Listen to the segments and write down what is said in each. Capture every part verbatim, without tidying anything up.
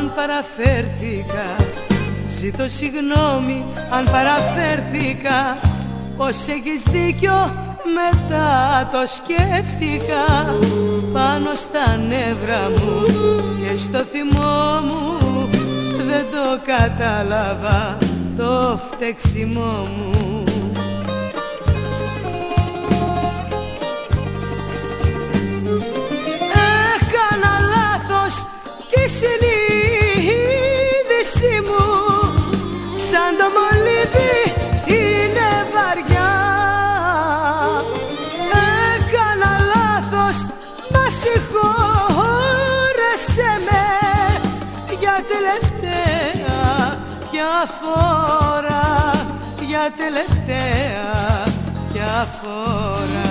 Αν παραφέρθηκα, ζητώ συγγνώμη αν παραφέρθηκα. Πως έχεις δίκιο μετά το σκέφτηκα. Πάνω στα νεύρα μου και στο θυμό μου δεν το κατάλαβα το φταίξιμό μου. Έκανα λάθος και η συνείδηση μου σαν το μολύβι είναι βαριά. Έκανα λάθος, μα συγχώρεσέ με για τελευταία για φορά, για τελευταία για φορά.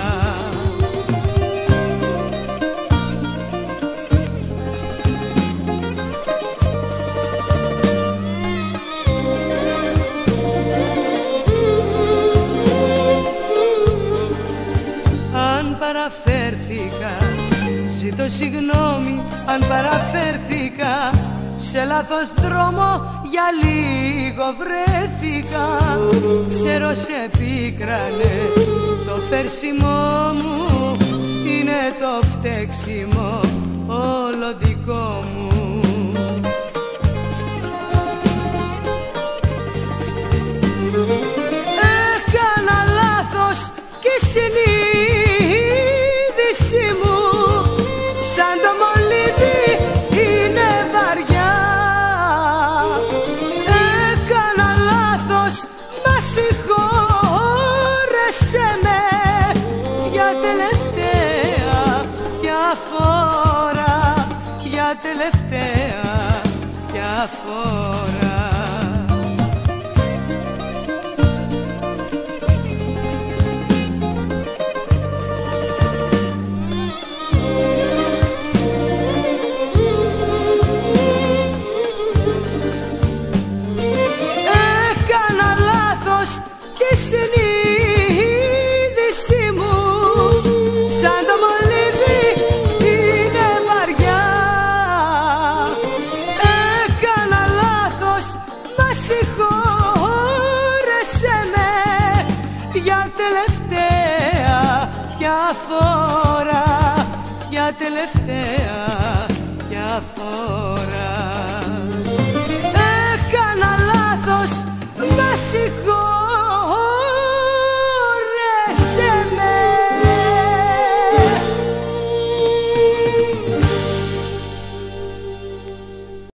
Αν παραφέρθηκα, ζητώ συγγνώμη αν παραφέρθηκα. Σε λάθος δρόμο για λίγο βρέθηκα. Ξέρω σε πίκρανε το φέρσιμό μου. Είναι το φταίξιμο όλο δικό μου. Έκανα λάθος και η συνείδηση μου σαν το μολύβι είναι βαριά. Έκανα λάθος, μα συγχώρεσέ με για τελευταία για φορά, για τελευταία για φορά. Και η συνείδηση μου σαν το μολύβι είναι βαριά. Έκανα λάθος, μα συγχώρεσέ με για τελευταία για φορά, για τελευταία για φορά.